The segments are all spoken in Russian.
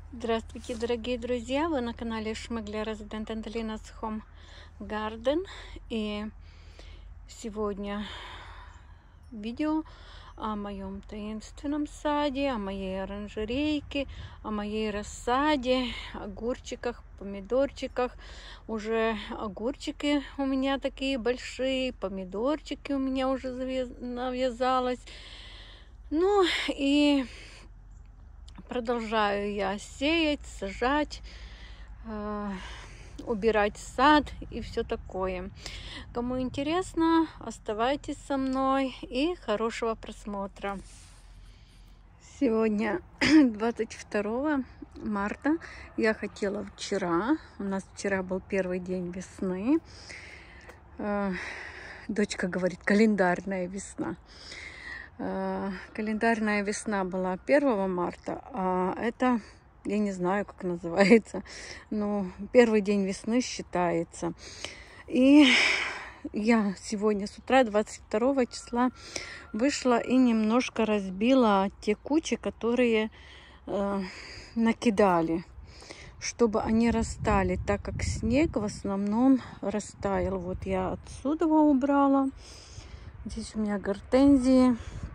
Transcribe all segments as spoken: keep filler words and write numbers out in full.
Здравствуйте, дорогие друзья! Вы на канале Шмыгля Resident and Linas Home Garden. И сегодня видео о моем таинственном саде, о моей оранжерейке, о моей рассаде, огурчиках, помидорчиках. Уже огурчики у меня такие большие, помидорчики у меня уже навязалось. Ну и продолжаю я сеять, сажать, э, убирать сад и все такое. Кому интересно, оставайтесь со мной и хорошего просмотра. Сегодня двадцать второе марта. Я хотела вчера, у нас вчера был первый день весны. Э, дочка говорит, календарная весна. Календарная весна была первого марта, а это, я не знаю, как называется, но первый день весны считается. И я сегодня с утра, двадцать второго числа, вышла и немножко разбила те кучи, которые э, накидали, чтобы они растали, так как снег в основном растаял. Вот я отсюда его убрала. Здесь у меня гортензии.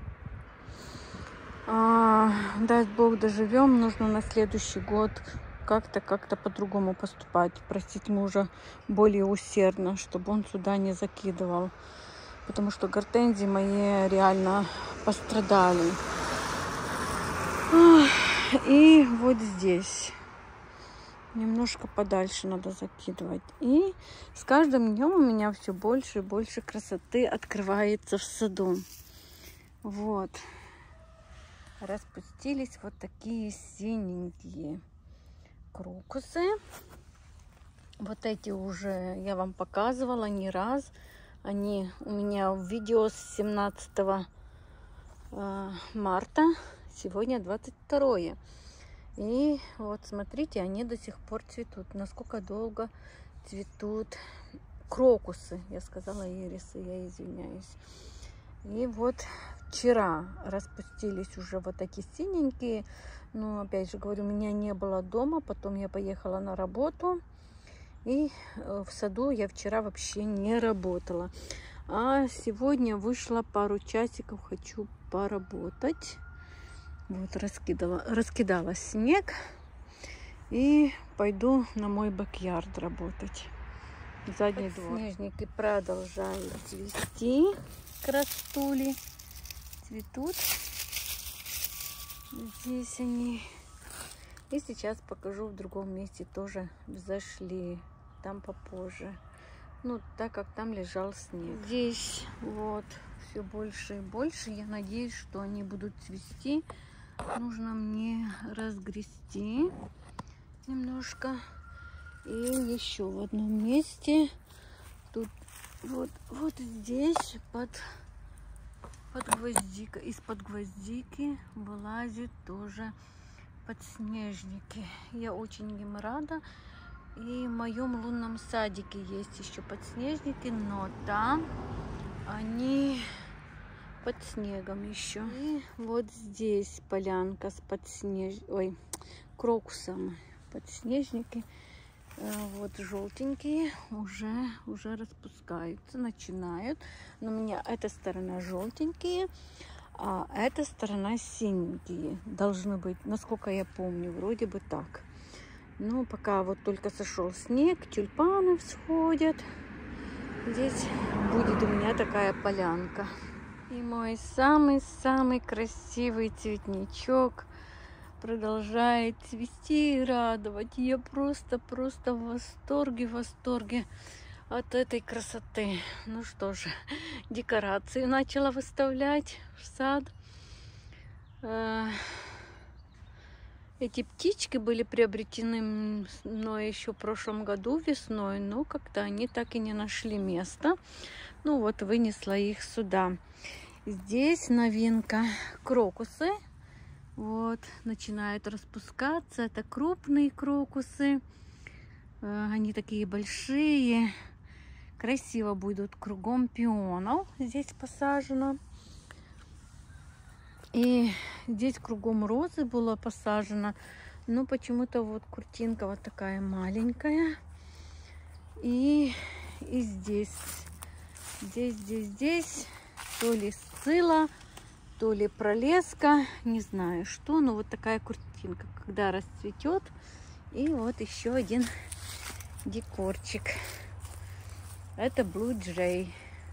А, дай Бог доживем, нужно на следующий год как-то как-то по-другому поступать, просить мужа более усердно, чтобы он сюда не закидывал, потому что гортензии мои реально пострадали. И вот здесь немножко подальше надо закидывать. И с каждым днем у меня все больше и больше красоты открывается в саду. Вот. Распустились вот такие синенькие крокусы. Вот эти уже я вам показывала не раз. Они у меня в видео с семнадцатого марта. Сегодня двадцать второе. И вот смотрите, они до сих пор цветут. Насколько долго цветут крокусы. Я сказала ирисы, я извиняюсь. И вот вчера распустились уже вот такие синенькие. Но опять же говорю, меня не было дома. Потом я поехала на работу. И в саду я вчера вообще не работала. А сегодня вышла пару часиков. Хочу поработать. Вот раскидала, раскидала снег. И пойду на мой бэк-ярд работать. Задний двор. Снежники продолжают цвести. Красули цветут. Здесь они. И сейчас покажу в другом месте, тоже взошли. Там попозже. Ну, так как там лежал снег. Здесь вот все больше и больше. Я надеюсь, что они будут цвести. Нужно мне разгрести немножко. И еще в одном месте. Тут вот, вот здесь под, под гвоздика, из-под гвоздики вылазит тоже подснежники. Я очень им рада. И в моем лунном садике есть еще подснежники, но там они под снегом еще. И вот здесь полянка с подснеж... Ой, крокусом. Подснежники. Вот желтенькие уже, уже распускаются, начинают. Но у меня эта сторона желтенькие, а эта сторона синенькие. Должны быть, насколько я помню, вроде бы так. Ну, пока вот только сошел снег, тюльпаны всходят. Здесь будет у меня такая полянка. И мой самый-самый красивый цветничок продолжает цвести и радовать. Я просто-просто в восторге, в восторге от этой красоты. Ну что же, декорации начала выставлять в сад. Эти птички были приобретены мной еще в прошлом году весной, но как-то они так и не нашли места. Ну вот, вынесла их сюда. Здесь новинка крокусы. Вот, начинают распускаться. Это крупные крокусы. Они такие большие. Красиво будут, кругом пионов здесь посажено. И здесь кругом розы было посажено. Но почему-то вот куртинка вот такая маленькая. И, и здесь, здесь, здесь, здесь то ли сцилла, то ли пролеска, не знаю что, но вот такая куртинка, когда расцветет. И вот еще один декорчик. Это Blue Jay.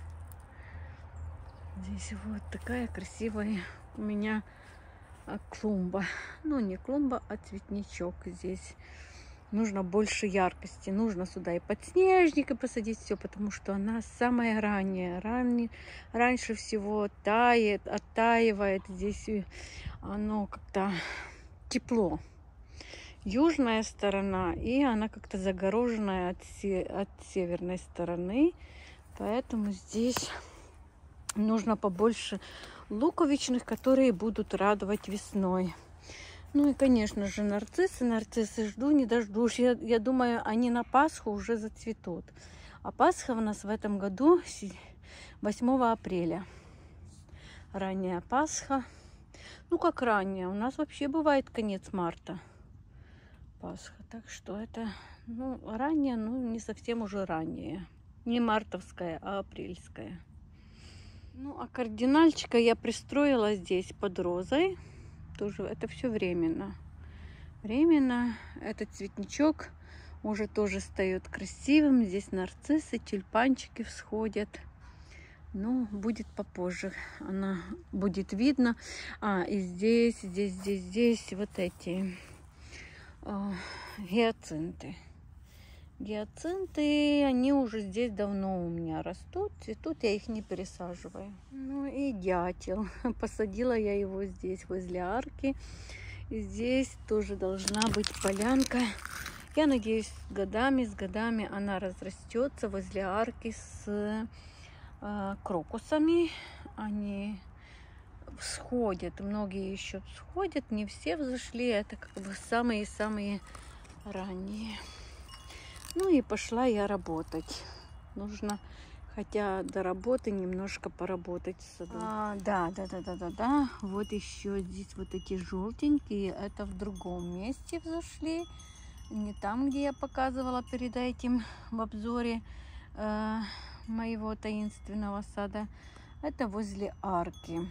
Здесь вот такая красивая у меня клумба. Ну, не клумба, а цветничок. Здесь нужно больше яркости. Нужно сюда и подснежник и посадить все, потому что она самая ранняя. Ранне, раньше всего тает, оттаивает. Здесь оно как-то тепло. Южная сторона, и она как-то загороженная от, се от северной стороны. Поэтому здесь нужно побольше луковичных, которые будут радовать весной. Ну и, конечно же, нарциссы. Нарциссы жду, не дождусь. Я, я думаю, они на Пасху уже зацветут. А Пасха у нас в этом году восьмого апреля. Ранняя Пасха. Ну, как ранняя. У нас вообще бывает конец марта. Пасха. Так что это, ну, ранняя, ну, не совсем уже ранняя. Не мартовская, а апрельская. Ну, а кардинальчика я пристроила здесь под розой. Тоже это все временно. Временно. Этот цветничок уже тоже встает красивым. Здесь нарциссы, тюльпанчики всходят. Ну, будет попозже. Она будет видно. А, и здесь, здесь, здесь, здесь вот эти о, гиацинты. Гиацинты, они уже здесь давно у меня растут. Цветут, я их не пересаживаю. Ну и дятел. Посадила я его здесь, возле арки. И здесь тоже должна быть полянка. Я надеюсь, с годами, с годами она разрастется возле арки с э, крокусами. Они всходят. Многие еще всходят. Не все взошли. Это как бы самые-самые ранние. Ну и пошла я работать. Нужно, хотя до работы, немножко поработать в саду. А, да, да, да, да, да, да. Вот еще здесь вот эти желтенькие. Это в другом месте взошли. Не там, где я показывала перед этим в обзоре э, моего таинственного сада. Это возле арки.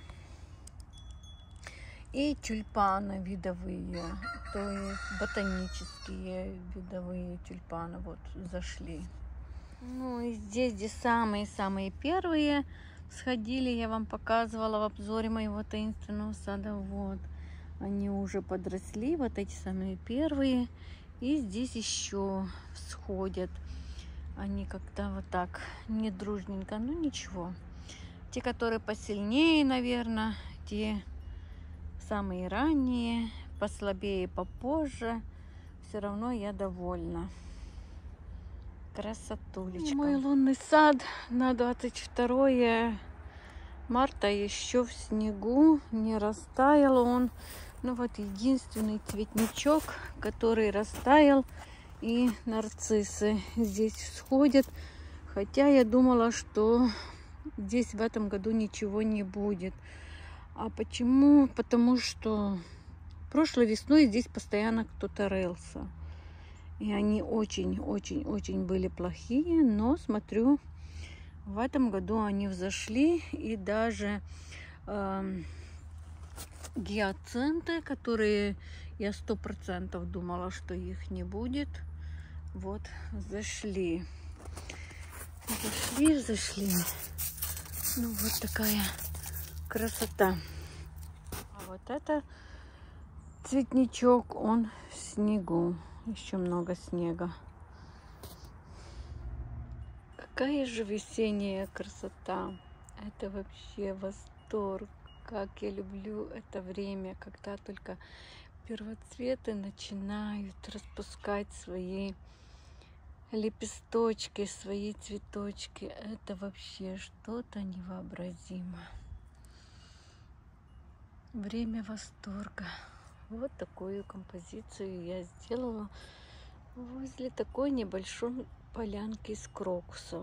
И тюльпаны видовые, то есть ботанические видовые тюльпаны вот зашли. Ну и здесь, где самые-самые первые сходили, я вам показывала в обзоре моего таинственного сада. Вот, они уже подросли, вот эти самые первые. И здесь еще всходят. Они как-то вот так недружненько, ну ничего. Те, которые посильнее, наверное, те самые ранние, послабее, попозже, все равно я довольна. Красотулечка. Мой лунный сад на двадцать второе марта еще в снегу, не растаял он. Ну вот единственный цветничок, который растаял, и нарциссы здесь всходят. Хотя я думала, что здесь в этом году ничего не будет. А почему? Потому что прошлой весной здесь постоянно кто-то рылся. И они очень-очень-очень были плохие. Но смотрю, в этом году они взошли. И даже э, гиацинты, которые я сто процентов думала, что их не будет, вот зашли. Зашли, зашли. Ну вот такая красота. А вот это цветничок, он в снегу. Еще много снега. Какая же весенняя красота. Это вообще восторг. Как я люблю это время, когда только первоцветы начинают распускать свои лепесточки, свои цветочки. Это вообще что-то невообразимое. Время восторга. Вот такую композицию я сделала возле такой небольшой полянки из крокусов.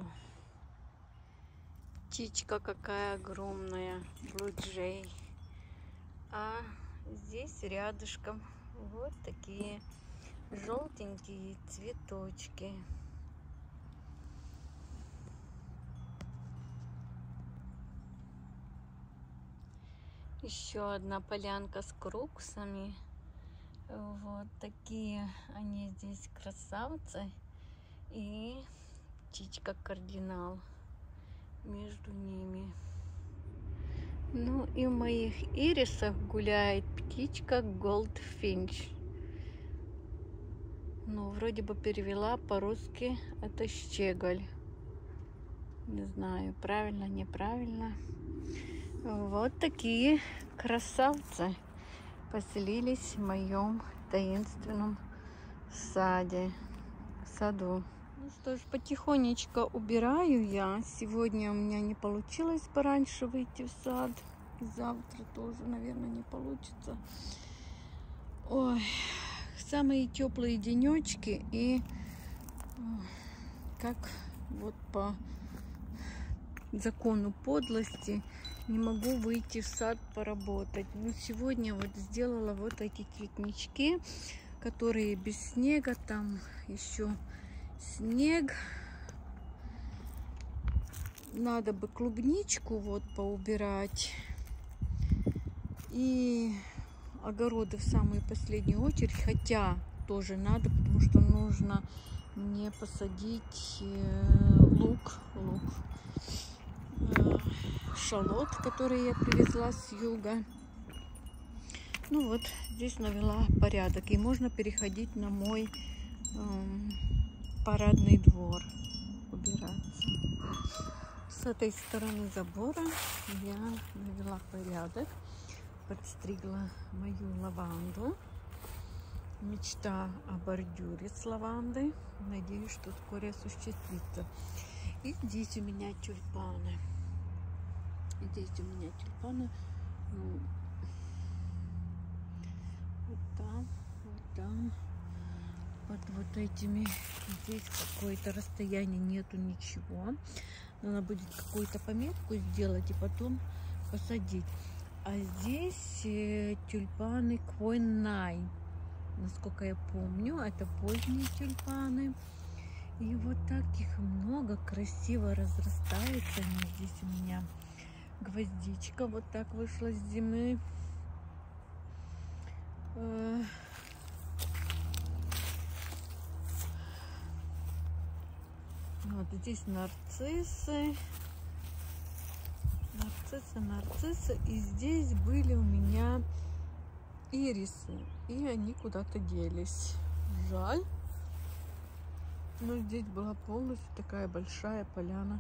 Птичка какая огромная, Blue Jay. А здесь рядышком Вот такие желтенькие цветочки. Еще одна полянка с крокусами. Вот такие они здесь красавцы. И птичка кардинал между ними. Ну и в моих ирисах гуляет птичка Goldfinch. Ну, вроде бы перевела по-русски это щеголь. Не знаю, правильно, неправильно. Вот такие красавцы поселились в моем таинственном саде, саду. Ну что ж, потихонечку убираю я. Сегодня у меня не получилось пораньше выйти в сад. Завтра тоже, наверное, не получится. Ой, самые теплые денечки, и как вот по закону подлости не могу выйти в сад поработать. Но сегодня вот сделала вот эти цветнички, которые без снега. Там еще снег. Надо бы клубничку вот поубирать. И огороды в самую последнюю очередь. Хотя тоже надо, потому что нужно мне посадить лук. лук. Шалот, который я привезла с юга. Ну вот, здесь навела порядок. И можно переходить на мой эм, парадный двор. Убираться. С этой стороны забора я навела порядок. Подстригла мою лаванду. Мечта о бордюре с лавандой. Надеюсь, что вскоре осуществится. И здесь у меня тюльпаны. Здесь у меня тюльпаны. Вот там, вот там. Под вот этими. Здесь какое-то расстояние, нету ничего. Надо будет какую-то пометку сделать и потом посадить. А здесь тюльпаны Queen Nine. Насколько я помню, это поздние тюльпаны. И вот так их много, красиво разрастается. Они здесь у меня гвоздичка вот так вышла с зимы. Вот здесь нарциссы. Нарциссы, нарциссы. И здесь были у меня ирисы. И они куда-то делись. Жаль. Но здесь была полностью такая большая поляна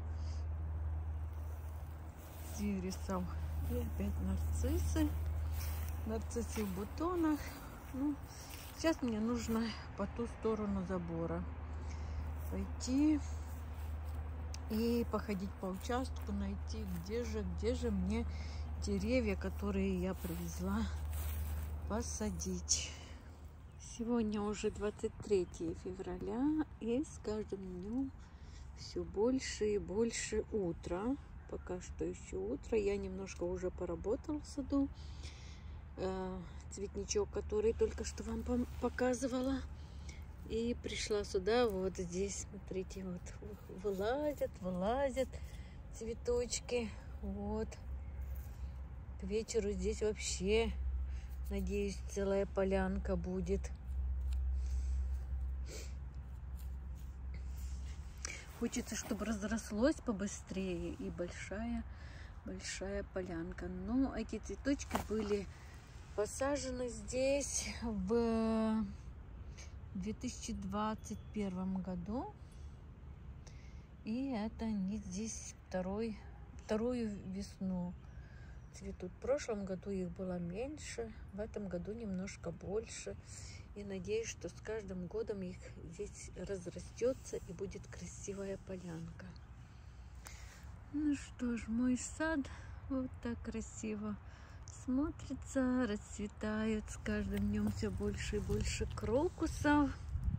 с ирисом. И опять нарциссы. Нарциссы в бутонах. Ну, сейчас мне нужно по ту сторону забора пойти и походить по участку, найти, где же, где же мне деревья, которые я привезла, посадить. Сегодня уже двадцать третье февраля, и с каждым днем все больше и больше утра. Пока что еще утро. Я немножко уже поработала в саду. Цветничок, который только что вам показывала. И пришла сюда. Вот здесь, смотрите, вот вылазят, вылазят цветочки. Вот. К вечеру здесь вообще, надеюсь, целая полянка будет. Хочется, чтобы разрослось побыстрее и большая, большая полянка. Но эти цветочки были посажены здесь в две тысячи двадцать первом году. И это они здесь второй, вторую весну цветут. В прошлом году их было меньше, в этом году немножко больше. И надеюсь, что с каждым годом их здесь разрастется и будет красивая полянка. Ну что ж, мой сад вот так красиво смотрится, расцветает с каждым днем все больше и больше крокусов.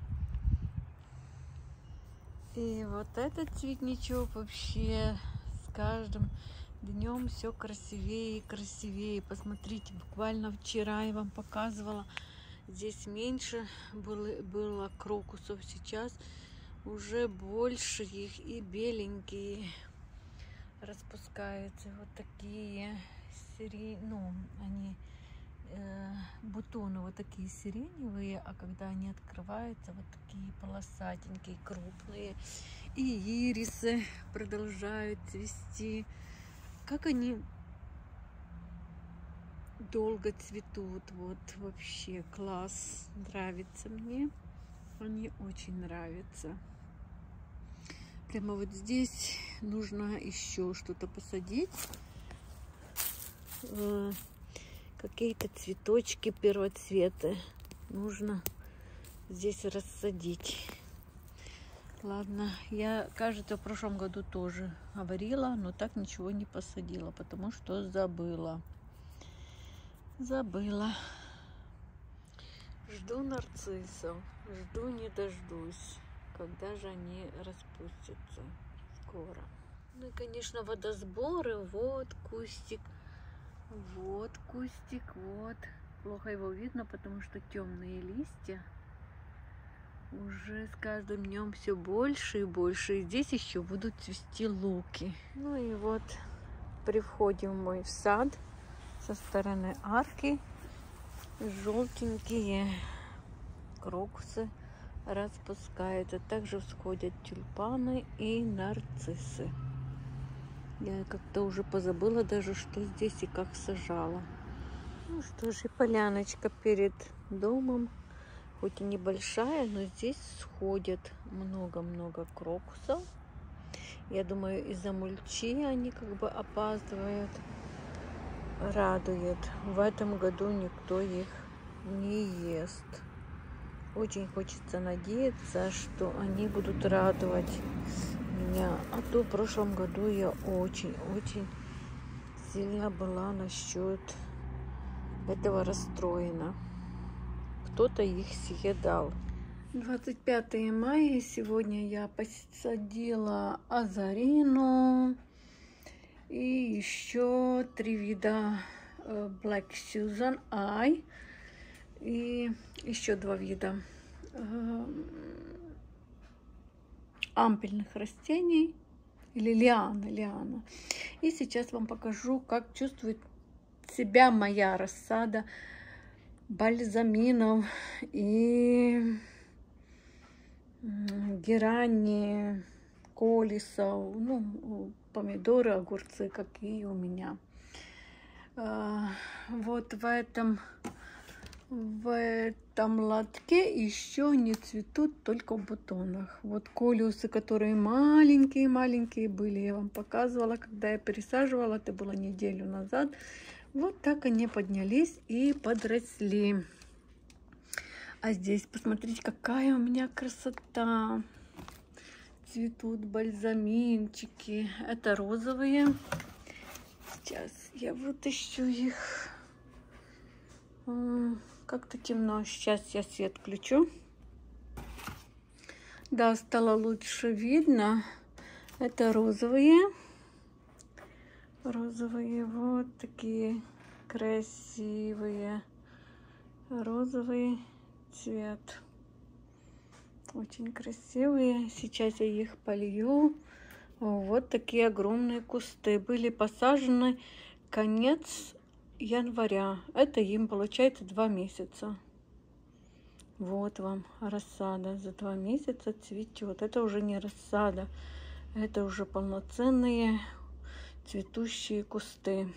И вот этот цветничок вообще с каждым днем все красивее и красивее. Посмотрите, буквально вчера я вам показывала Здесь меньше было, было крокусов, сейчас уже больше их, и беленькие распускаются. Вот такие сирень, ну, они э, бутоны вот такие сиреневые, а когда они открываются, вот такие полосатенькие, крупные. И ирисы продолжают цвести. Как они долго цветут, вот вообще класс, нравится мне, они очень нравятся. Прямо вот здесь нужно еще что-то посадить, какие-то цветочки первоцветы нужно здесь рассадить. Ладно, я, кажется, в прошлом году тоже говорила, но так ничего не посадила, потому что забыла. Забыла. Жду нарциссов, жду не дождусь, когда же они распустятся. Скоро. Ну и, конечно, водосборы. Вот кустик, вот кустик, вот. Плохо его видно, потому что темные листья. Уже с каждым днем все больше и больше. И здесь еще будут цвести луки. Ну и вот при входе в мой сад со стороны арки желтенькие крокусы распускаются. Также всходят тюльпаны и нарциссы. Я как-то уже позабыла даже, что здесь и как сажала. Ну что ж, и поляночка перед домом. Хоть и небольшая, но здесь сходят много-много крокусов. Я думаю, из-за мульчи они как бы опаздывают. Радует. В этом году никто их не ест. Очень хочется надеяться, что они будут радовать меня. А то в прошлом году я очень-очень сильно была насчет этого расстроена. Кто-то их съедал. двадцать пятое мая. Сегодня я посадила азарину. И еще три вида Black Susan Eye. И еще два вида ампельных растений. Или лиана, лиана. И сейчас вам покажу, как чувствует себя моя рассада бальзаминов и герани, колесов, ну, помидоры, огурцы, какие у меня. Вот в этом, в этом лотке еще не цветут, только в бутонах. Вот колиусы, которые маленькие-маленькие были, я вам показывала, когда я пересаживала, это было неделю назад. Вот так они поднялись и подросли. А здесь, посмотрите, какая у меня красота. Цветут бальзаминчики. Это розовые. Сейчас я вытащу их. Как-то темно. Сейчас я свет включу. Да, стало лучше видно. Это розовые. Розовые, вот такие красивые. Розовый цвет. Очень красивые. Сейчас я их полью. Вот такие огромные кусты. Были посажены конец января. Это им получается два месяца. Вот вам рассада. За два месяца цветет. Это уже не рассада. Это уже полноценные цветущие кусты.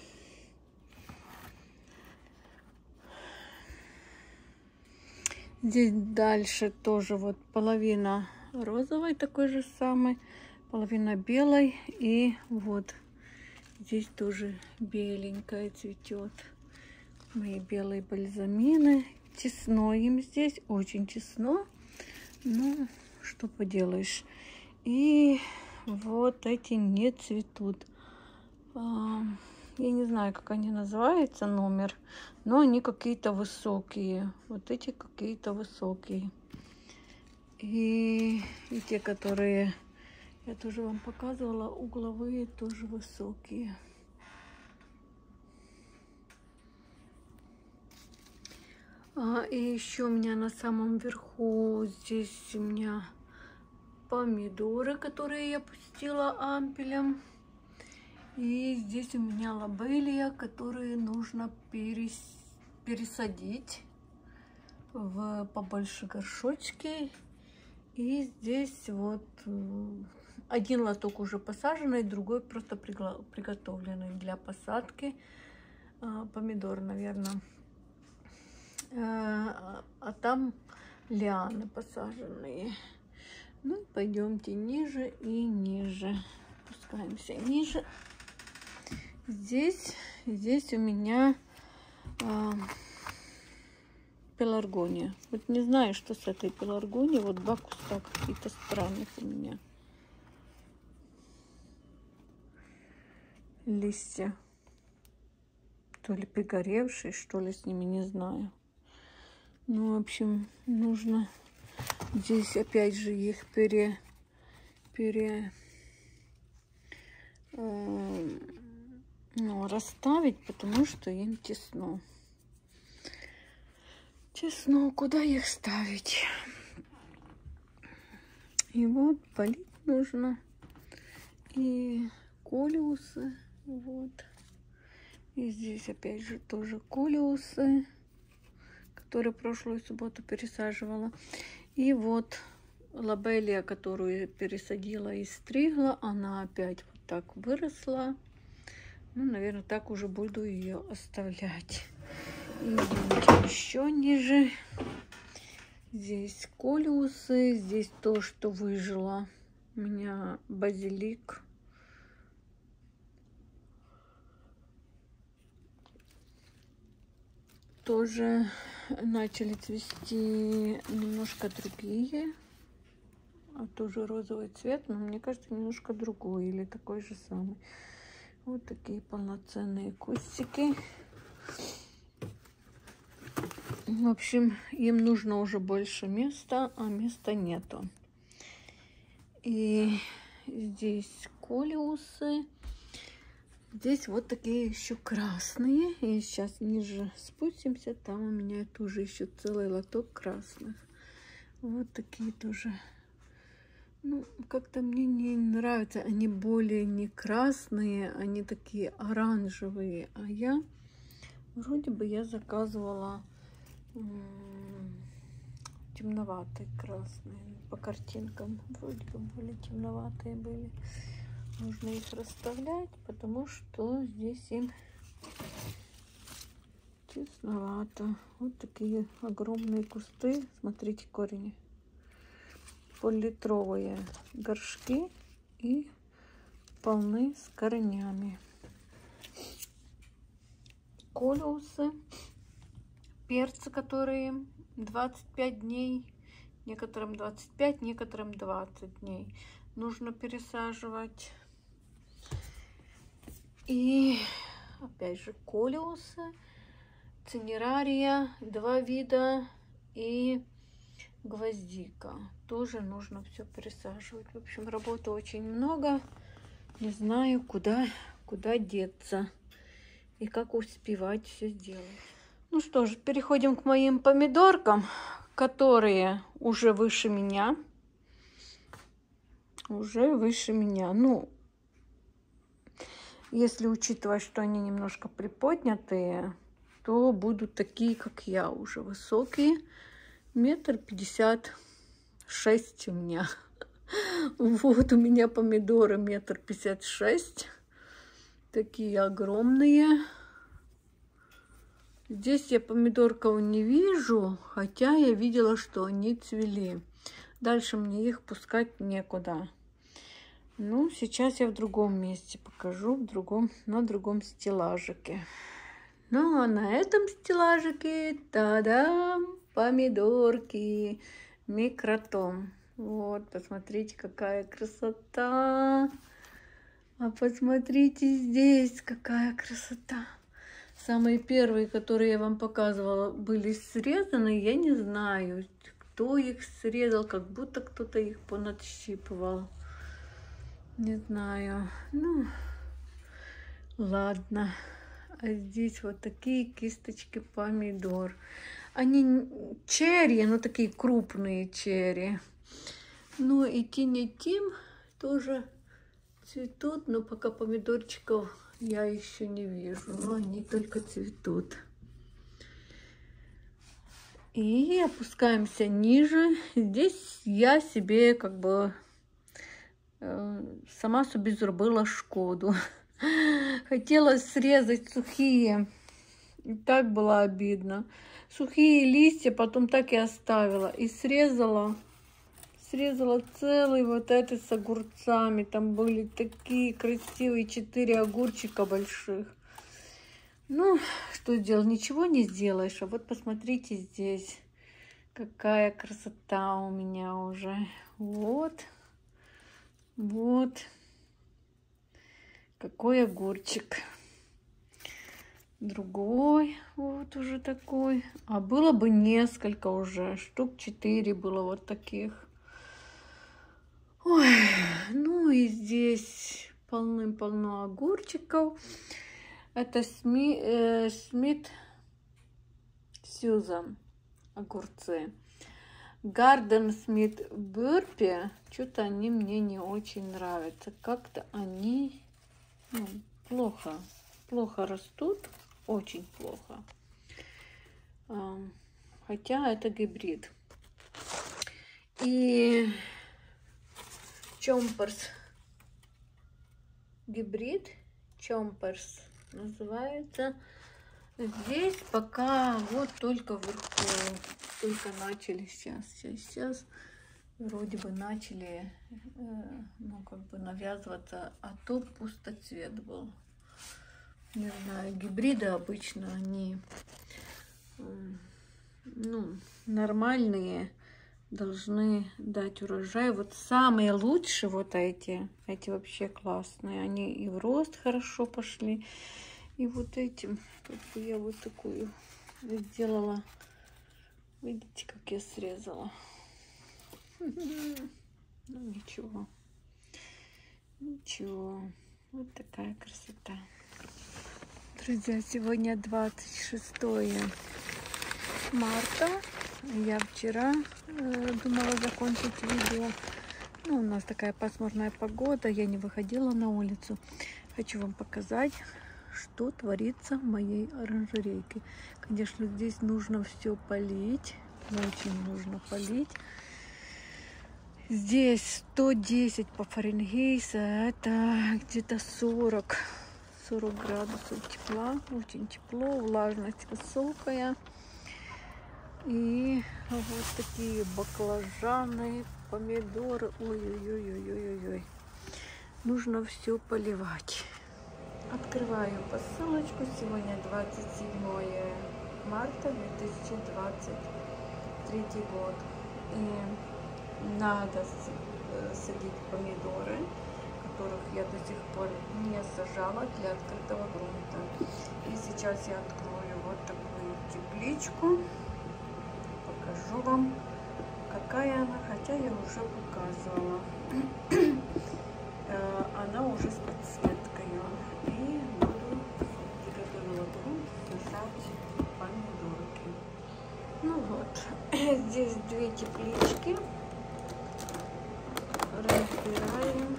Здесь дальше тоже вот половина розовой, такой же самой, половина белой, и вот здесь тоже беленькая цветет. Мои белые бальзамины. Тесно им здесь, очень тесно. Ну, что поделаешь. И вот эти не цветут. Я не знаю, как они называются, номер, но они какие-то высокие. Вот эти какие-то высокие. И, и те, которые я тоже вам показывала, угловые, тоже высокие. А, и еще у меня на самом верху здесь у меня помидоры, которые я пустила ампелем. И здесь у меня лобелия, которые нужно перес... пересадить в побольше горшочки. И здесь вот один лоток уже посаженный, другой просто пригла... приготовленный для посадки. А, помидор, наверное. А, а там лианы посаженные. Ну, пойдемте ниже и ниже. Спускаемся ниже. Здесь, здесь у меня а, пеларгония. Вот не знаю, что с этой пеларгонией. Вот два куста какие-то странных у меня. Листья. То ли пригоревшие, что ли, с ними, не знаю. Ну, в общем, нужно здесь опять же их пере... пере э, ну, расставить, потому что им тесно. Тесно, куда их ставить? И вот полить нужно. И колиусы. Вот. И здесь опять же тоже колиусы, которые прошлую субботу пересаживала. И вот лобелия, которую пересадила и стригла, она опять вот так выросла. Ну, наверное, так уже буду ее оставлять. И еще ниже. Здесь колиусы. Здесь то, что выжило. У меня базилик. Тоже начали цвести немножко другие. А тоже розовый цвет, но мне кажется, немножко другой или такой же самый. Вот такие полноценные кустики. В общем, им нужно уже больше места, а места нету. И здесь колиусы. Здесь вот такие еще красные. И сейчас ниже спустимся. Там у меня тоже еще целый лоток красных. Вот такие тоже. Ну, как-то мне не нравятся. Они более не красные, они такие оранжевые. А я, вроде бы я заказывала темноватые красные. По картинкам вроде бы более темноватые были. Нужно их расставлять, потому что здесь им тесновато. Вот такие огромные кусты. Смотрите, корни. Поллитровые горшки и полны с корнями. Колиусы, перцы, которые двадцать пять дней, некоторым двадцать пять, некоторым двадцать дней. Нужно пересаживать. И опять же колиусы, цинерария, два вида и гвоздика. Тоже нужно все пересаживать. В общем, работы очень много. Не знаю, куда, куда деться и как успевать все сделать. Ну что ж, переходим к моим помидоркам, которые уже выше меня. Уже выше меня. Ну, если учитывать, что они немножко приподнятые, то будут такие, как я, уже высокие. Метр пятьдесят шесть у меня. Вот у меня помидоры метр пятьдесят шесть. Такие огромные. Здесь я помидорков не вижу, хотя я видела, что они цвели. Дальше мне их пускать некуда. Ну, сейчас я в другом месте покажу, в другом, на другом стеллажике. Ну, а на этом стеллажике, та-дам, помидорки, микротом. Вот, посмотрите, какая красота. А посмотрите здесь, какая красота. Самые первые, которые я вам показывала, были срезаны. Я не знаю, кто их срезал, как будто кто-то их понадщипывал. Не знаю. Ну, ладно. А здесь вот такие кисточки помидор. Они черри, но такие крупные черри. Ну и тинетим тоже цветут, но пока помидорчиков я еще не вижу. Но они только цветут. И опускаемся ниже. Здесь я себе как бы э, сама собі зробила шкоду. Хотела срезать сухие. И так было обидно. Сухие листья потом так и оставила. И срезала. Срезала целый вот это с огурцами. Там были такие красивые четыре огурчика больших. Ну, что делать? Ничего не сделаешь. А вот посмотрите здесь. Какая красота у меня уже. Вот. Вот. Какой огурчик. Другой. Вот уже такой. А было бы несколько уже. Штук четыре было вот таких. Ой. Ну и здесь полным-полно огурчиков. Это Сми, э, Смит Сьюзан огурцы. Гарден Смит Бёрпи. Что-то они мне не очень нравятся. Как-то они ну, плохо, плохо растут. Очень плохо. Хотя это гибрид. И Чомперс гибрид. Чомперс называется. Здесь пока вот только вверху, только начали сейчас, сейчас, сейчас вроде бы начали, э, ну как бы навязываться, а то пустоцвет был. Не знаю, гибриды обычно они, э, ну нормальные, должны дать урожай. Вот самые лучшие вот эти, эти вообще классные, они и в рост хорошо пошли. И вот этим, как бы я вот такую сделала. Видите, как я срезала. Ну ничего. Ничего. Вот такая красота. Друзья, сегодня двадцать шестое марта. Я вчера э, думала закончить видео. Ну, у нас такая пасмурная погода. Я не выходила на улицу. Хочу вам показать, что творится в моей оранжерейке. Конечно, здесь нужно все полить. Очень нужно полить. Здесь сто десять по Фаренгейту. Это где-то сорок градусов тепла. Очень тепло. Влажность высокая. И вот такие баклажаны, помидоры. Ой-ой-ой-ой-ой-ой. Нужно все поливать. Открываю посылочку. Сегодня двадцать седьмое марта две тысячи двадцать третий год. И надо садить помидоры, которых я до сих пор не сажала, для открытого грунта. И сейчас я открою вот такую тепличку. Покажу вам, какая она, хотя я уже показывала. Она уже с подсветкой. И буду приготовила грунт сажать помидорки. Ну вот, здесь две теплички. Разбираем.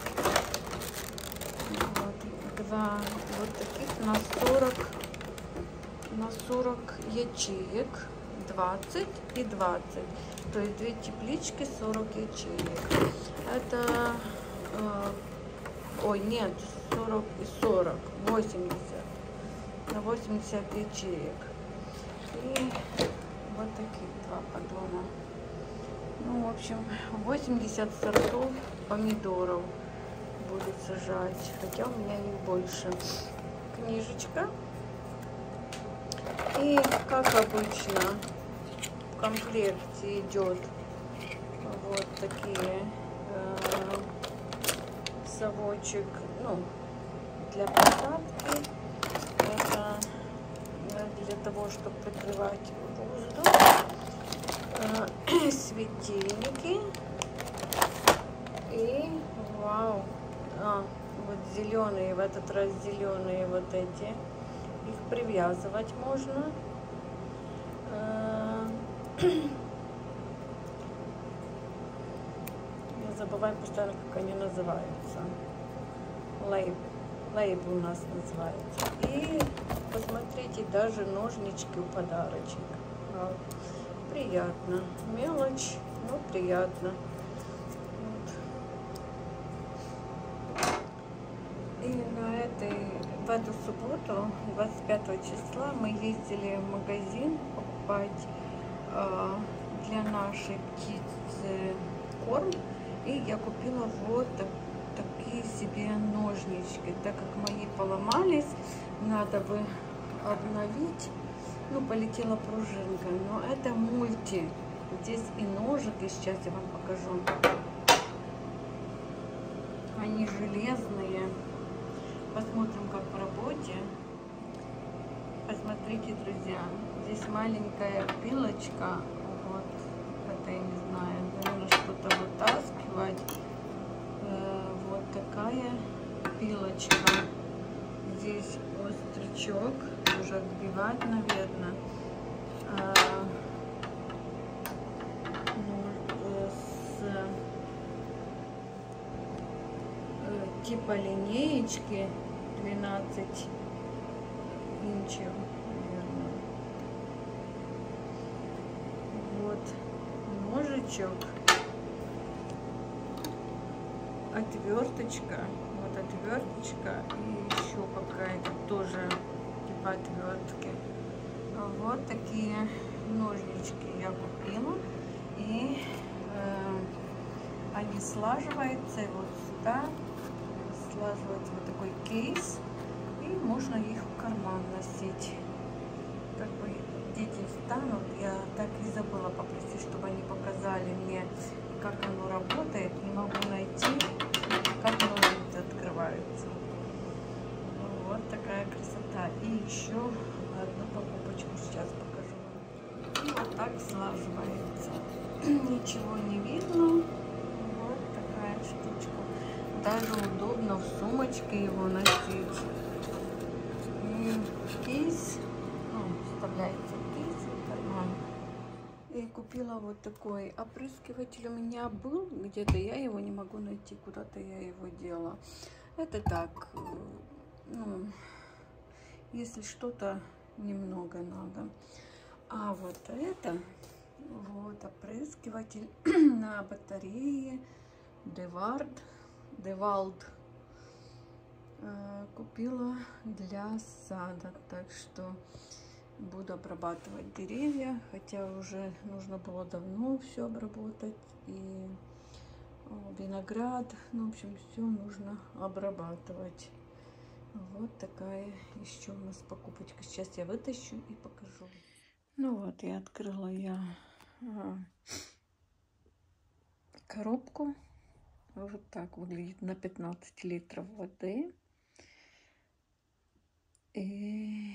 Вот, два вот таких на сорок, на сорок ячеек. двадцать и двадцать. То есть две теплички, сорок ячеек. Это... Э, ой, нет, сорок и сорок. восемьдесят. На восемьдесят ячеек. И вот таких два поддона. Ну, в общем, восемьдесят сортов помидоров будет сажать. Хотя у меня их больше. Книжечка. И, как обычно, в комплекте идет вот такие э, совочек, ну, для посадки. Это для того, чтобы прикрывать воздух. Э, светильники. И, вау, а, вот зеленые, в этот раз зеленые вот эти. Их привязывать можно. Я забываю постоянно, как они называются. Лейб. Лейб у нас называется. И посмотрите, даже ножнички в подарочек. Вот. Приятно. Мелочь, но приятно. Вот. И на этой, в эту субботу, двадцать пятого числа, мы ездили в магазин покупать э, для нашей птицы корм. И я купила вот так, такие себе ножнички. Так как мои поломались, надо бы обновить. Ну, полетела пружинка. Но это мульти. Здесь и ножик, и сейчас я вам покажу. Они железные. Посмотрим, как в работе. Посмотрите, друзья. Здесь маленькая пилочка. Вот. Это я не знаю. Наверное, что-то вытаскивать. Э, вот такая пилочка. Здесь острячок. Уже отбивать, наверное. А, ну, с э, типа линеечки двенадцать инчев, наверное. Вот ножичок, отверточка, вот отверточка и еще какая-то тоже типа отвертки. Вот такие ножнички я купила, и э, они слаживаются, и вот сюда слаживается вот такой кейс, и можно их в карман носить. Как бы дети встанут, я так и забыла попросить, чтобы они показали мне, как оно работает. Не могу найти, как ножницы открываются. Вот такая красота. И еще одну покупочку сейчас покажу вам. И вот так слаживается. Ничего не видно. Вот такая штучка. Даже удобно в сумочке его носить. И кейс, ну, вставляется в кейс в карман. И купила вот такой опрыскиватель. У меня был где-то, я его не могу найти, куда-то я его дела. Это так, ну, если что-то немного надо. А вот это, вот опрыскиватель на батарее Девард, Девалд. Купила для сада, так что буду обрабатывать деревья, хотя уже нужно было давно все обработать, и виноград, ну, в общем, все нужно обрабатывать. Вот такая еще у нас покупочка. Сейчас я вытащу и покажу. Ну вот, я открыла я коробку. Вот так выглядит на пятнадцать литров воды. И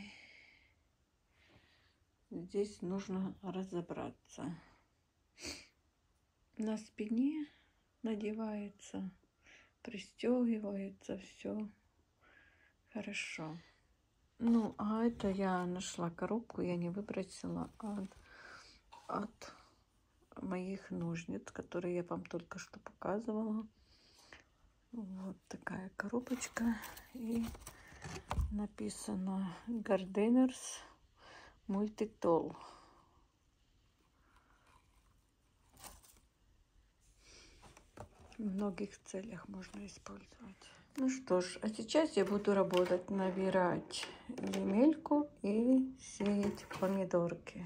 здесь нужно разобраться. На спине надевается, пристегивается, все хорошо. Ну, а это я нашла коробку, я не выбросила от, от моих ножниц, которые я вам только что показывала. Вот такая коробочка. И написано Gardeners Multitool. В многих целях можно использовать. Ну что ж, а сейчас я буду работать, набирать земельку и сеять помидорки.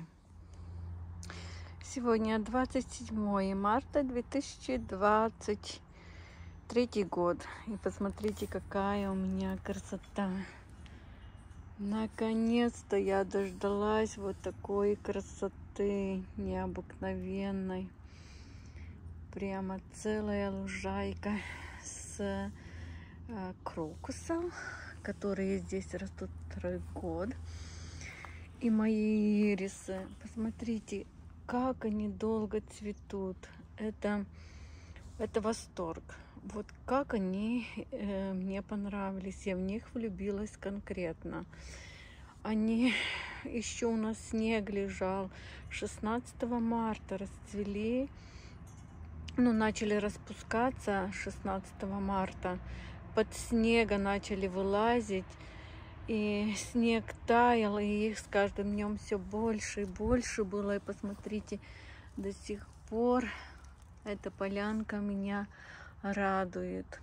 Сегодня двадцать седьмое марта две тысячи двадцать третий год. И посмотрите, какая у меня красота. Наконец-то я дождалась вот такой красоты необыкновенной. Прямо целая лужайка с э, крокусом, которые здесь растут второй год. И мои ирисы. Посмотрите, как они долго цветут. Это, это восторг. Вот как они э, мне понравились. Я в них влюбилась конкретно. они еще у нас снег лежал. шестнадцатого марта расцвели. Ну, начали распускаться шестнадцатого марта. Под снега начали вылазить. И снег таял, и их с каждым днем все больше и больше было. И посмотрите, до сих пор эта полянка меня радует.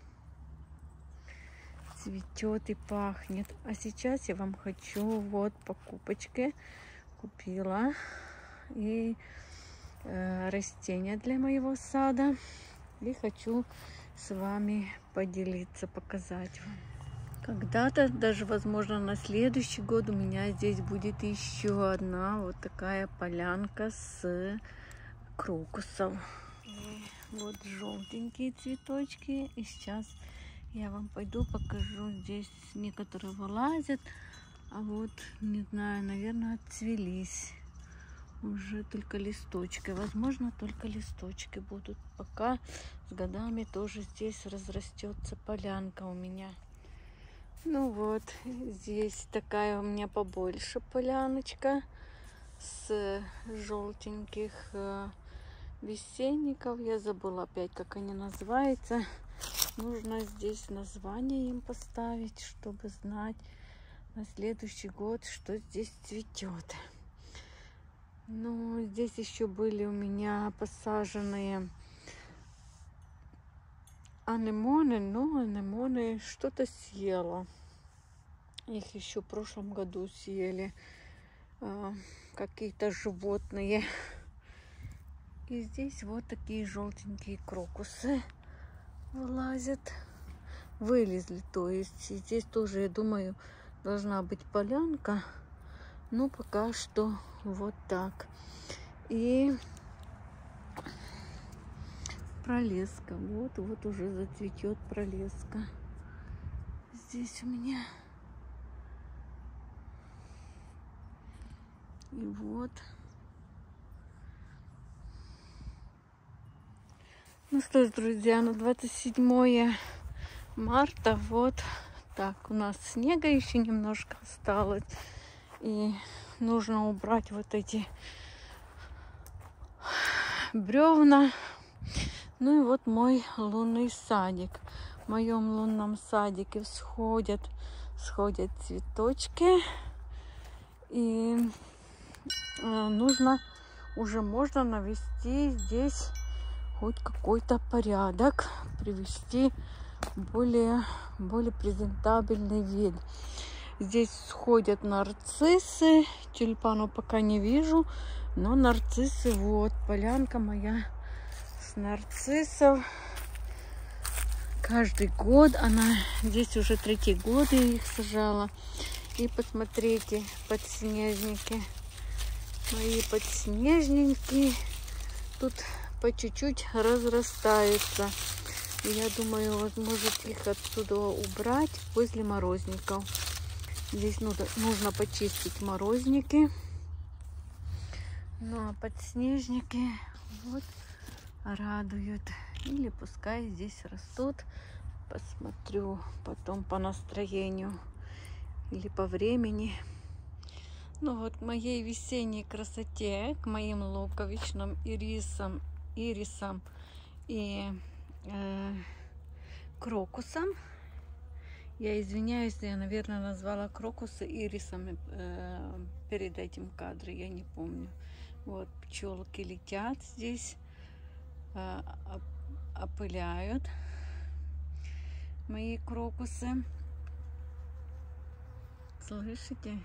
Цветет и пахнет. А сейчас я вам хочу вот покупочки купила и э, растения для моего сада. И хочу с вами поделиться, показать вам. Когда-то, даже возможно на следующий год, у меня здесь будет еще одна вот такая полянка с крокусов. И вот желтенькие цветочки. И сейчас я вам пойду покажу. Здесь некоторые вылазят, а вот, не знаю, наверное, отцвелись. Уже только листочки. Возможно, только листочки будут. Пока с годами тоже здесь разрастется полянка у меня. Ну вот, здесь такая у меня побольше поляночка с желтеньких э, весенников. Я забыла опять, как они называются. Нужно здесь название им поставить, чтобы знать на следующий год, что здесь цветет. Ну, здесь еще были у меня посаженные анемоны, но анемоны что-то съела. Их еще в прошлом году съели э, какие-то животные. И здесь вот такие желтенькие крокусы вылазят. Вылезли, то есть. И здесь тоже, я думаю, должна быть полянка. Но пока что вот так. И пролеска. Вот, вот уже зацветет пролеска. Здесь у меня. И вот. Ну что ж, друзья, на двадцать седьмое марта вот так. У нас снега еще немножко осталось. И нужно убрать вот эти бревна. Ну и вот мой лунный садик. В моем лунном садике всходят, всходят цветочки. И нужно, уже можно навести здесь хоть какой-то порядок, привести более, более презентабельный вид. Здесь сходят нарциссы, тюльпанов пока не вижу, но нарциссы, вот, полянка моя с нарциссов. Каждый год она, здесь уже третий год я их сажала. И посмотрите, подснежники. Мои подснежники тут по чуть-чуть разрастаются. И я думаю, возможно, их отсюда убрать возле морозников. Здесь нужно, нужно почистить морозники. Ну а подснежники вот радуют. Или пускай здесь растут. Посмотрю потом по настроению или по времени. Ну вот к моей весенней красоте, к моим луковичным ирисам, ирисам и э, крокусам. Я извиняюсь, я, наверное, назвала крокусы ирисами э, перед этим кадром, я не помню. Вот пчелки летят здесь, э, опыляют мои крокусы. Слышите?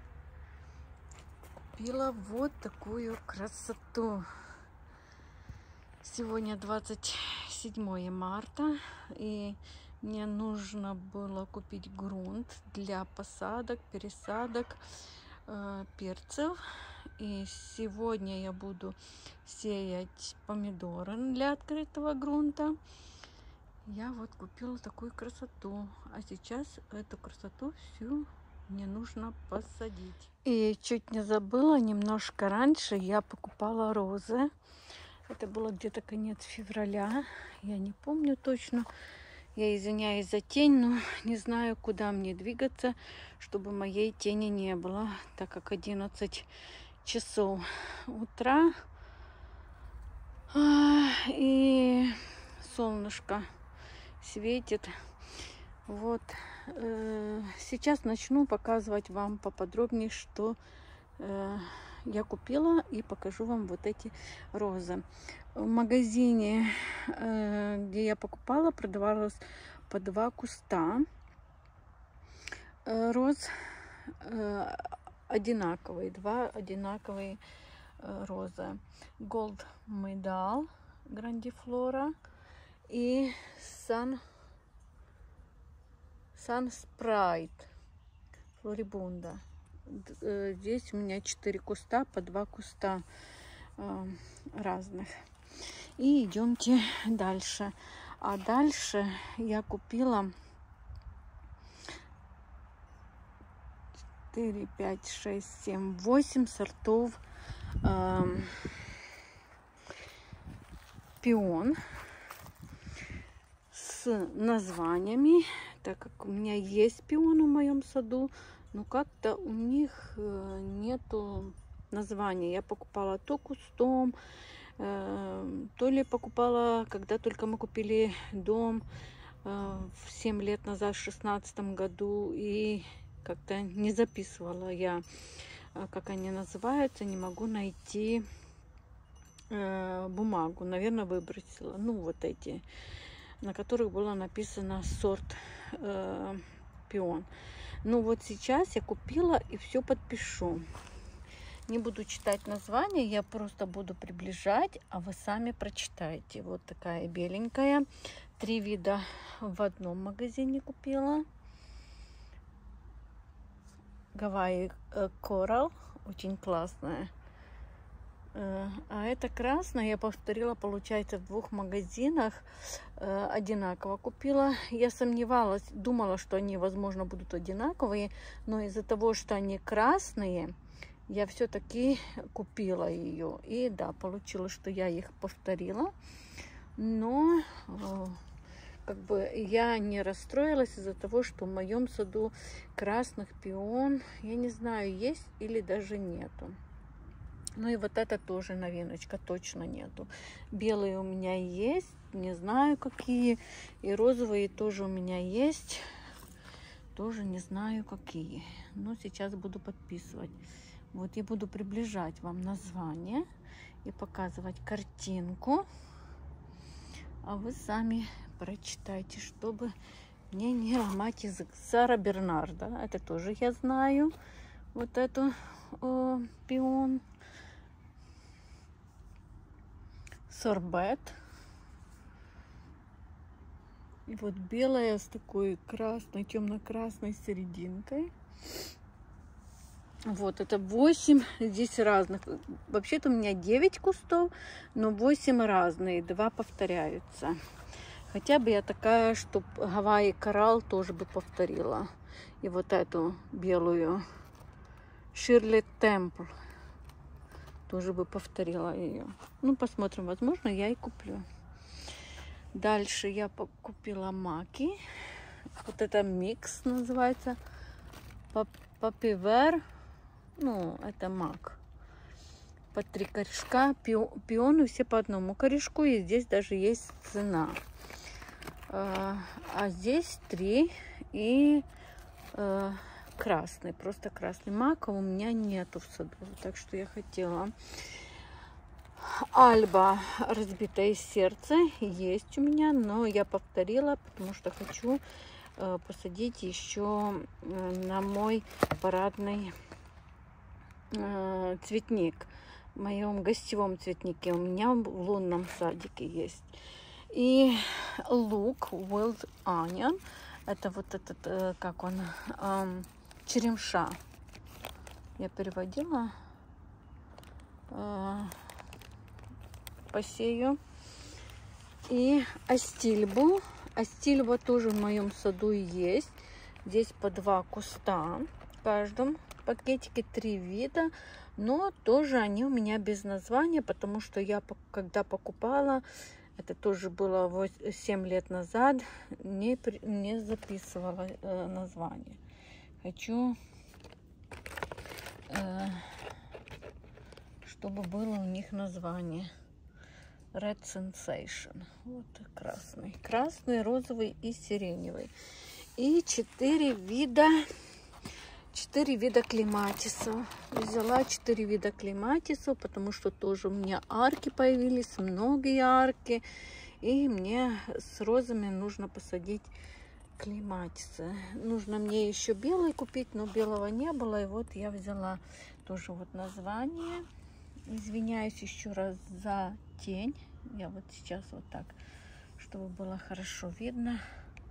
Купила вот такую красоту. Сегодня двадцать седьмое марта, и мне нужно было купить грунт для посадок, пересадок э, перцев. И сегодня я буду сеять помидоры для открытого грунта. Я вот купила такую красоту. А сейчас эту красоту всю мне нужно посадить. И чуть не забыла, немножко раньше я покупала розы. Это было где-то конец февраля. Я не помню точно. Я извиняюсь за тень, но не знаю, куда мне двигаться, чтобы моей тени не было, так как одиннадцать часов утра. И солнышко светит. Вот. Сейчас начну показывать вам поподробнее, что я купила, и покажу вам вот эти розы. В магазине, где я покупала, продавалось по два куста роз одинаковые, два одинаковые розы. Gold Medal Grandiflora и Sun, Sun Sprite Floribunda. Здесь у меня четыре куста, по два куста э, разных. И идемте дальше. А дальше я купила четыре, пять, шесть, семь, восемь сортов э, пион с названиями, так как у меня есть пион в моем саду, но как-то у них нету названия. Я покупала то кустом, э, то ли покупала, когда только мы купили дом э, семь лет назад, в шестнадцатом году, и как-то не записывала я, как они называются, не могу найти э, бумагу. Наверное, выбросила. Ну, вот эти, на которых было написано сорт э, пион. Ну вот сейчас я купила и все подпишу. Не буду читать название, я просто буду приближать, а вы сами прочитаете. Вот такая беленькая. Три вида в одном магазине купила. Гавайи Coral, очень классная. А это красная я повторила, получается, в двух магазинах э, одинаково купила. Я сомневалась, думала, что они, возможно, будут одинаковые, но из-за того, что они красные, я все-таки купила ее. И да, получилось, что я их повторила, но э, как бы я не расстроилась из-за того, что в моем саду красных пион, я не знаю, есть или даже нету. Ну и вот это тоже новиночка, точно нету. Белые у меня есть, не знаю какие. И розовые тоже у меня есть, тоже не знаю какие. Но сейчас буду подписывать. Вот я буду приближать вам название и показывать картинку. А вы сами прочитайте, чтобы мне не ломать язык. Сара Бернарда, это тоже я знаю. Вот эту о, пион. Сорбет. И вот белая с такой красной, темно-красной серединкой. Вот это восемь здесь разных. Вообще-то у меня девять кустов, но восемь разные, два повторяются. Хотя бы я такая, что Гавайи Коралл тоже бы повторила. И вот эту белую Ширли Темпл тоже бы повторила ее. Ну, посмотрим, возможно, я и куплю. Дальше я купила маки. Вот это микс называется. Папивер. Ну, это мак. По три корешка. Пионы все по одному корешку. И здесь даже есть цена. А здесь три. И красный, просто красный мак, а у меня нету в саду, так что я хотела. Альба разбитое сердце есть у меня, но я повторила, потому что хочу э, посадить еще на мой парадный э, цветник, в моем гостевом цветнике, у меня в лунном садике есть. И лук Wild Onion, это вот этот, э, как он, э, черемша. Я переводила. Э, посею. И астильбу. Астильба тоже в моем саду есть. Здесь по два куста в каждом пакетике, три вида. Но тоже они у меня без названия, потому что я, когда покупала, Это тоже было семь лет назад. Не, не записывала э, название. Хочу, э, чтобы было у них название. Red Sensation. Вот красный. Красный, розовый и сиреневый. И четыре вида, четыре вида клематисов. Взяла четыре вида клематисов, потому что тоже у меня арки появились, многие арки. И мне с розами нужно посадить клематисы. Нужно мне еще белый купить, но белого не было. И вот я взяла тоже вот название. Извиняюсь еще раз за тень. Я вот сейчас вот так, чтобы было хорошо видно.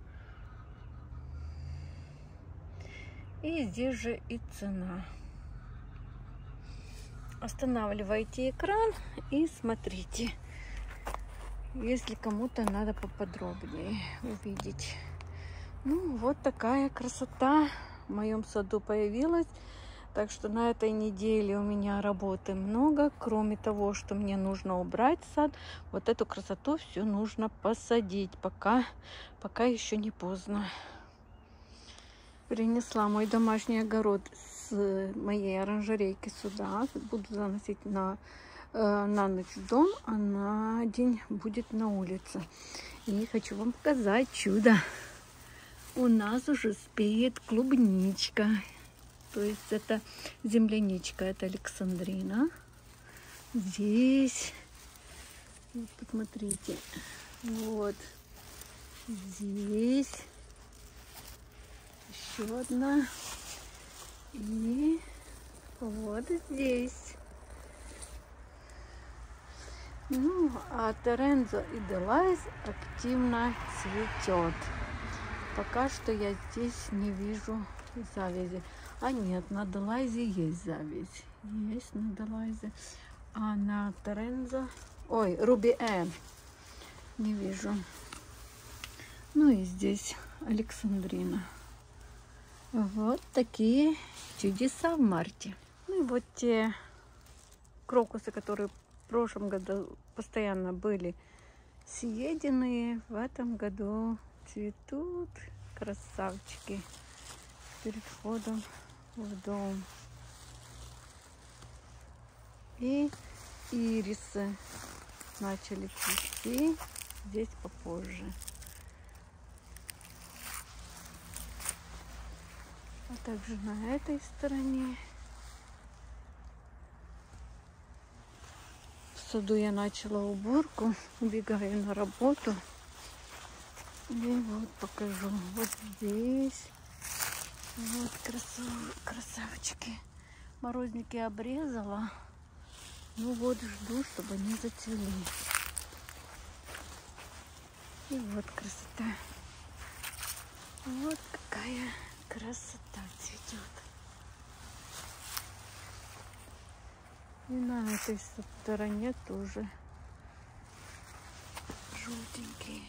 И здесь же и цена. Останавливайте экран и смотрите, если кому-то надо поподробнее увидеть. Ну, вот такая красота в моем саду появилась. Так что на этой неделе у меня работы много. Кроме того, что мне нужно убрать сад, вот эту красоту все нужно посадить, пока, пока еще не поздно. Перенесла мой домашний огород с моей оранжерейки сюда. Буду заносить на, на ночь в дом, а на день будет на улице. И хочу вам показать чудо. У нас уже спеет клубничка. То есть это земляничка, это Александрина. Здесь, вот посмотрите, вот здесь еще одна. И вот здесь. Ну, а Терензо и Делайз активно цветет. Пока что я здесь не вижу завязи. А нет, на Делайзе есть завязь. Есть на Делайзе. А на Терензо... Ой, Руби Энн. Не вижу. Ну и здесь Александрина. Вот такие чудеса в марте. Ну и вот те крокусы, которые в прошлом году постоянно были съеденные, в этом году цветут. Красавчики. Перед входом в дом. И ирисы начали цвести, здесь попозже. А также на этой стороне. В саду я начала уборку, убегаю на работу. И вот покажу. Вот здесь. Вот красав... красавчики. Морозники обрезала. Ну вот жду, чтобы они зацвели. И вот красота. Вот какая красота цветет. И на этой стороне тоже желтенькие.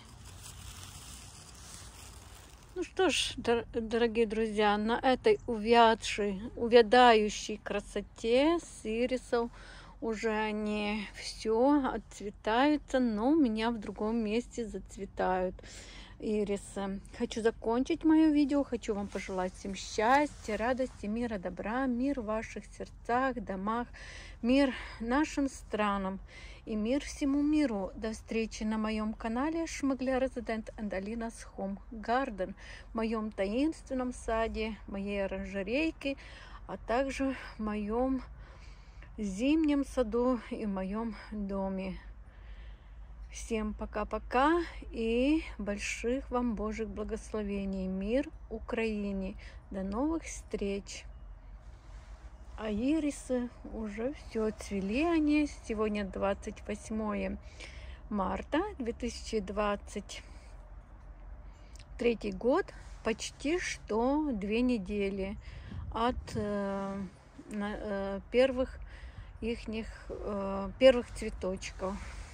Ну что ж, дорогие друзья, на этой увядшей, увядающей красоте с ирисов уже они все отцветаются, но у меня в другом месте зацветают ирисы. Хочу закончить мое видео, хочу вам пожелать всем счастья, радости, мира, добра, мир в ваших сердцах, домах, мир нашим странам и мир всему миру. До встречи на моем канале Шмыгля Resident and Alina's Home Garden, в моем таинственном саде, моей оранжерейке, а также в моем зимнем саду и в моем доме. Всем пока-пока и больших вам Божьих благословений. Мир Украине. До новых встреч. А ирисы уже все цвели они. Сегодня двадцать восьмое марта две тысячи двадцать третий год. Почти что две недели от э, на, э, первых ихних э, первых цветочков.